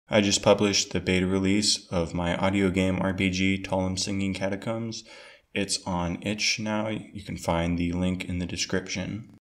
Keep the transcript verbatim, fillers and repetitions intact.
I just published the beta release of my audio game R P G, Talum Singing Catacombs. It's on itch now. You can find the link in the description.